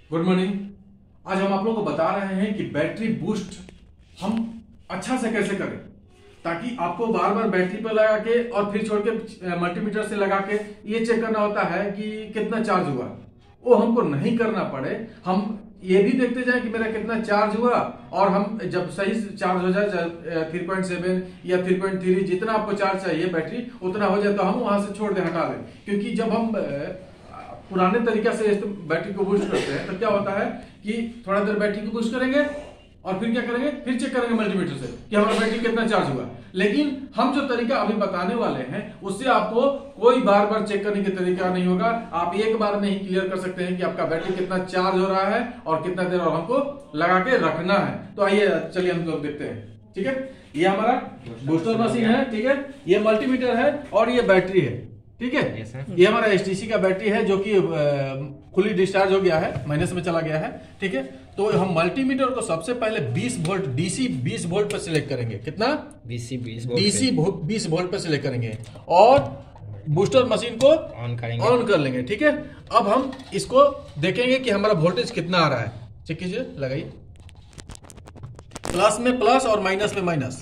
Good morning. आज हम आप लोगों को बता रहे हैं कि बैटरी बूस्ट हम अच्छा से कैसे करें, ताकि आपको बार बार बैटरी पर लगा के और फिर छोड़ के मल्टीमीटर से लगा के ये चेक करना होता है कि कितना चार्ज हुआ, वो हमको नहीं करना पड़े। हम ये भी देखते जाए कि मेरा कितना चार्ज हुआ, और हम जब सही चार्ज हो जाए 3.7 या 3.3 जितना आपको चार्ज चाहिए बैटरी उतना हो जाए तो हम वहां से छोड़ दें, हटा दें। क्योंकि जब हम पुराने तरीका से बैटरी को बूस्ट करते हैं तो क्या होता है कि थोड़ा देर बैटरी को बूस्ट करेंगे और फिर क्या करेंगे, फिर चेक करेंगे मल्टीमीटर से कि हमारा बैटरी कितना चार्ज हुआ। लेकिन हम जो तरीका अभी बताने वाले हैं उससे आपको कोई बार बार चेक करने का तरीका नहीं होगा। आप एक बार में ही क्लियर कर सकते हैं कि आपका बैटरी कितना चार्ज हो रहा है और कितना देर और हमको लगा के रखना है। तो आइए चलिए हम लोग देखते हैं। ठीक है, ये हमारा बूस्टर मशीन है। ठीक है, ये मल्टीमीटर है और ये बैटरी है। ठीक है, ये हमारा एचटीसी का बैटरी है जो कि खुली डिस्चार्ज हो गया है, माइनस में चला गया है। ठीक है, तो हम मल्टीमीटर को सबसे पहले 20 वोल्ट डीसी 20 वोल्ट पर सिलेक्ट करेंगे। कितना? डीसी 20 वोल्ट पर सिलेक्ट करेंगे और बूस्टर मशीन को ऑन कर लेंगे। ठीक है, अब हम इसको देखेंगे कि हमारा वोल्टेज कितना आ रहा है। चेक कीजिए, लगाइए। प्लस में प्लस और माइनस में माइनस।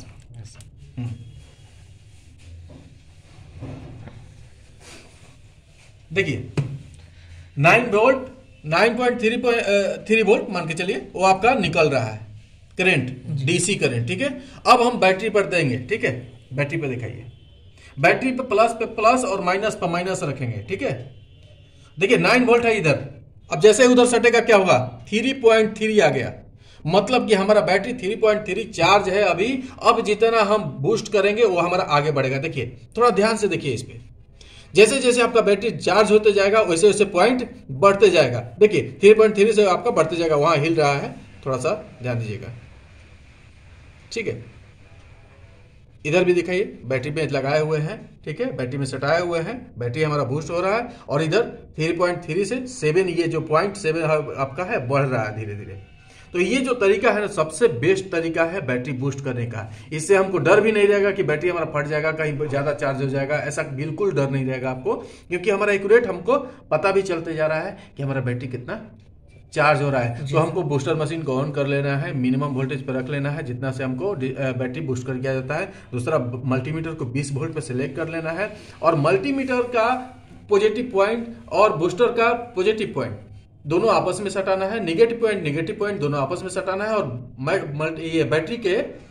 देखिए 9 वोल्ट 9.3 वोल्ट मान के चलिए वो आपका निकल रहा है करंट, डीसी करंट। ठीक है, अब हम बैटरी पर देंगे। ठीक है, बैटरी पर दिखाइए। बैटरी पे प्लस और माइनस पर माइनस रखेंगे। ठीक है, देखिए 9 वोल्ट है इधर। अब जैसे उधर सटेगा क्या होगा, 3.3 आ गया। मतलब कि हमारा बैटरी 3.3 चार्ज है अभी। अब जितना हम बूस्ट करेंगे वो हमारा आगे बढ़ेगा। देखिए, थोड़ा ध्यान से देखिए इस पे। जैसे जैसे आपका बैटरी चार्ज होते जाएगा वैसे वैसे पॉइंट बढ़ते जाएगा। देखिए 3.3 से आपका बढ़ते जाएगा, वहां हिल रहा है, थोड़ा सा ध्यान दीजिएगा। ठीक है, इधर भी दिखाइए, बैटरी में लगाए हुए हैं। ठीक है, बैटरी में सटाए हुए हैं, बैटरी हमारा बूस्ट हो रहा है और इधर 3.3 से 7 ये जो 0.7 आपका है बढ़ रहा है धीरे धीरे। तो ये जो तरीका है ना सबसे बेस्ट तरीका है बैटरी बूस्ट करने का। इससे हमको डर भी नहीं रहेगा कि बैटरी हमारा फट जाएगा, कहीं ज्यादा चार्ज हो जाएगा, ऐसा बिल्कुल डर नहीं रहेगा आपको। क्योंकि हमारा एक्यूरेट हमको पता भी चलते जा रहा है कि हमारा बैटरी कितना चार्ज हो रहा है। तो हमको बूस्टर मशीन को ऑन कर लेना है, मिनिमम वोल्टेज पर रख लेना है जितना से हमको बैटरी बूस्ट कर किया जाता है। दूसरा, मल्टीमीटर को 20 वोल्ट पर सिलेक्ट कर लेना है और मल्टीमीटर का पॉजिटिव पॉइंट और बूस्टर का पॉजिटिव पॉइंट दोनों आपस में सटाना है। नेगेटिव पॉइंट दोनों आपस में सटाना है और ये बैटरी के